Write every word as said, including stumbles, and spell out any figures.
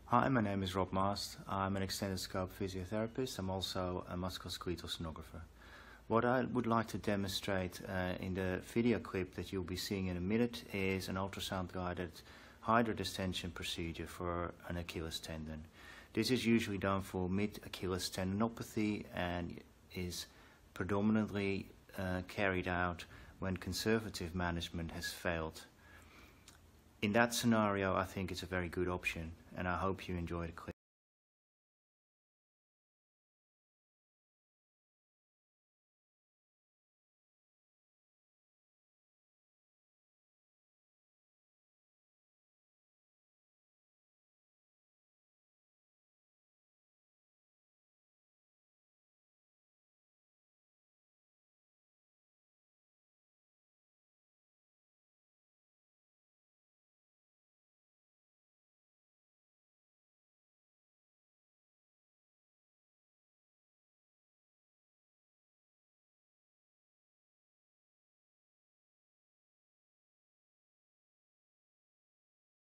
Hi, my name is Rob Mast. I'm an extended scope physiotherapist. I'm also a musculoskeletal sonographer. What I would like to demonstrate uh, in the video clip that you'll be seeing in a minute is an ultrasound-guided hydrodistension procedure for an Achilles tendon. This is usually done for mid-Achilles tendinopathy and is predominantly uh, carried out when conservative management has failed. In that scenario, I think it's a very good option, and I hope you enjoy the clip.